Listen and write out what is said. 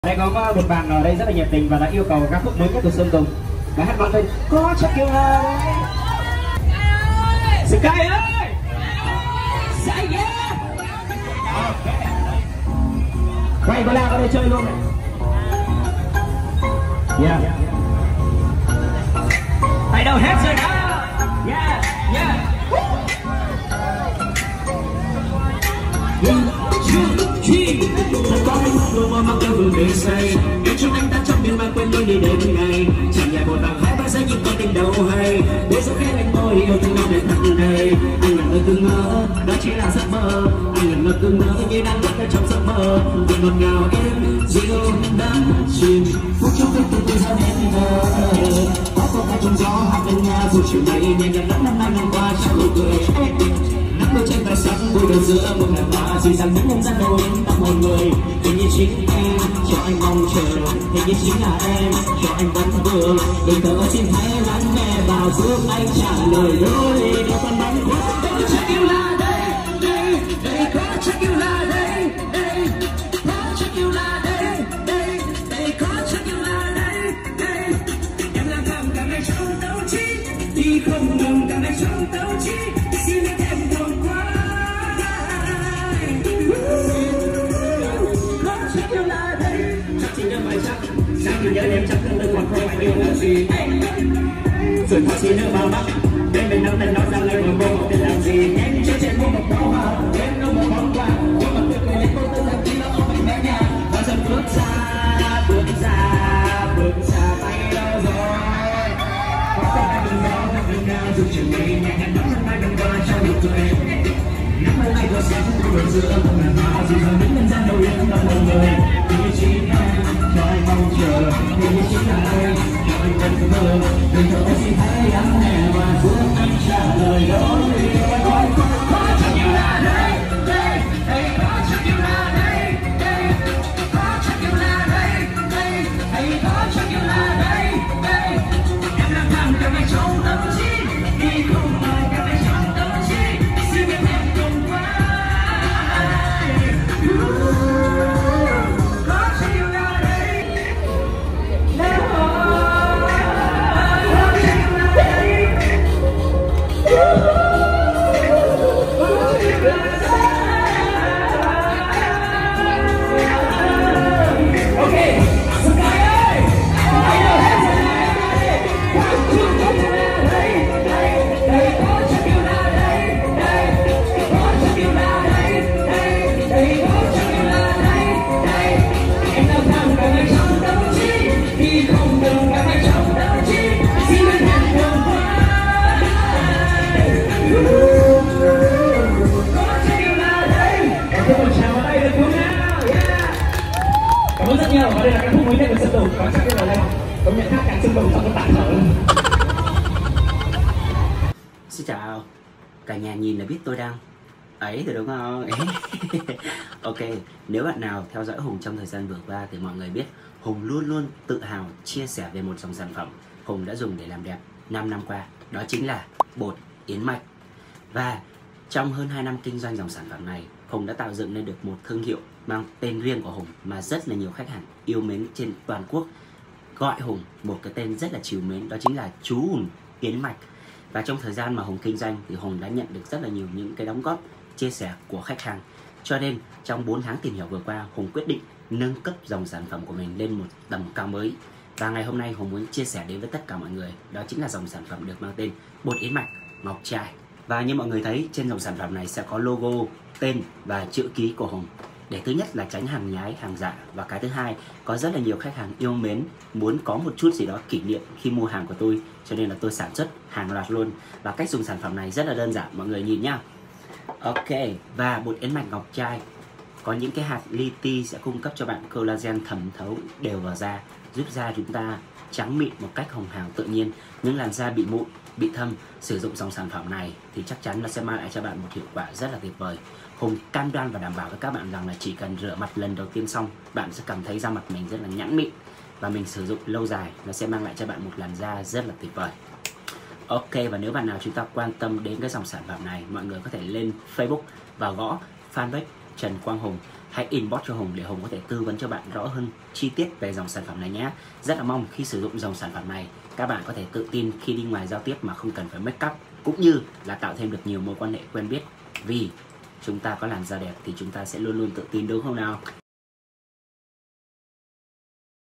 Đây có một bạn ở đây rất là nhiệt tình và đã yêu cầu ca khúc mới nhất của Sơn Tùng. Và hát bạn tên có chắc yêu là đấy. Sky ơi, say yeah. Quay bala vào đây chơi luôn này. Yeah. Tay đâu hết rồi đó. Yeah, yeah. Có ánh mắt đôi môi mang theo hương vị say, để cho anh ta trong miên man quên lối đi đêm ngày. Chẳng nhẹ một bằng hai ba giây nhưng có tình đâu hay, để gió khẽ anh môi yêu thương nhau đến tận đây. Anh ngẩn ngơ cứ ngỡ đó chỉ là giấc mơ, anh ngẩn ngơ cứ ngỡ như đang bước trong giấc mơ. Vì ngọt ngào em dịu đắm chìm, phút chốc từ từ ra đến giờ. Có câu ca trong gió hát bên nhà dù chiều nay nhẹ nhàng lắm năm nay năm qua trong nụ cười. Đôi chân tay sắc vui đôi giữa một ngàn hoa dịu dàng những nhân gian đầu đến tặng mọi người. Hình như chính em cho anh mong chờ, hình như chính là em cho anh vẫn vương. Đừng thở xin hãy lắng nghe và giúp anh trả lời đôi điều còn băn khoăn. Có chắc yêu là đây, đây, đây, có chắc yêu là đây, đây, có chắc yêu là đây, đây, đây, có chắc yêu là đây, đây. Em lang thang cả ngày trong tâm trí, đi không ngừng cả ngày trong tâm trí. Xin em nhớ em chắc thân từng còn không phải yêu là gì. Rồi thật xin nữa bao mắt bên mình nắm tay nói rằng em còn mong để làm gì. Em chưa trên một bó hoa em đâu một món quà, nhưng mà tuyệt vời lên cô tư rằng chỉ là ông mình bé nhà. Và dần bước ra tay đâu rồi. Có thể ai đừng đó gặp đừng nào dù trường này nhẹ nhàng nắm chân tay đừng qua cho nụ cười. Nắm tay tay vừa sáng vừa giữa một ngàn hoa dù rằng những nhân gian đầu yên tâm mọi người. Vì chỉ em cho anh mong chờ, vì chính là em cho anh vẫn mơ. Đừng thở xin hãy lắng nghe và giúp anh trả lời đôi có chắc yêu là đây, đây, đây, có chắc yêu là đây, đây, có chắc yêu là đây, đây, đây, có chắc yêu là đây, đây. Em lang thang cả ngày trong tâm trí, đi không ngờ cả ngày trong tâm trí. Xin em cùng qua. Và đây là ca khúc mới nhất của Sơn Tùng, có chắc là đây công nhận hát càng Sơn Tùng trong cái tản thở. Xin chào, cả nhà nhìn là biết tôi đang ấy rồi đúng không? Ok, nếu bạn nào theo dõi Hùng trong thời gian vừa qua thì mọi người biết Hùng luôn luôn tự hào chia sẻ về một dòng sản phẩm Hùng đã dùng để làm đẹp 5 năm qua. Đó chính là bột yến mạch. Và trong hơn 2 năm kinh doanh dòng sản phẩm này, Hùng đã tạo dựng nên được một thương hiệu mang tên riêng của Hùng mà rất là nhiều khách hàng yêu mến trên toàn quốc gọi Hùng một cái tên rất là trìu mến, đó chính là chú Hùng Yến Mạch. Và trong thời gian mà Hùng kinh doanh thì Hùng đã nhận được rất là nhiều những cái đóng góp, chia sẻ của khách hàng. Cho nên trong 4 tháng tìm hiểu vừa qua, Hùng quyết định nâng cấp dòng sản phẩm của mình lên một tầm cao mới. Và ngày hôm nay Hùng muốn chia sẻ đến với tất cả mọi người, đó chính là dòng sản phẩm được mang tên bột yến mạch ngọc trai. Và như mọi người thấy trên dòng sản phẩm này sẽ có logo, tên và chữ ký của Hùng, để thứ nhất là tránh hàng nhái, hàng giả. Và cái thứ hai, có rất là nhiều khách hàng yêu mến muốn có một chút gì đó kỷ niệm khi mua hàng của tôi, cho nên là tôi sản xuất hàng loạt luôn. Và cách dùng sản phẩm này rất là đơn giản, mọi người nhìn nhá. Ok, và bột yến mạch ngọc trai có những cái hạt li ti sẽ cung cấp cho bạn collagen thẩm thấu đều vào da, giúp da chúng ta trắng mịn một cách hồng hào tự nhiên. Những làn da bị mụn, bị thâm, sử dụng dòng sản phẩm này thì chắc chắn nó sẽ mang lại cho bạn một hiệu quả rất là tuyệt vời. Hùng cam đoan và đảm bảo với các bạn rằng là chỉ cần rửa mặt lần đầu tiên xong, bạn sẽ cảm thấy da mặt mình rất là nhẵn mịn, và mình sử dụng lâu dài nó sẽ mang lại cho bạn một làn da rất là tuyệt vời. Ok, và nếu bạn nào chúng ta quan tâm đến cái dòng sản phẩm này, mọi người có thể lên Facebook và gõ fanpage Trần Quang Hùng hãy inbox cho Hùng để Hùng có thể tư vấn cho bạn rõ hơn chi tiết về dòng sản phẩm này nhé. Rất là mong khi sử dụng dòng sản phẩm này, các bạn có thể tự tin khi đi ngoài giao tiếp mà không cần phải make up, cũng như là tạo thêm được nhiều mối quan hệ quen biết. Vì chúng ta có làn da đẹp thì chúng ta sẽ luôn luôn tự tin, đúng không nào?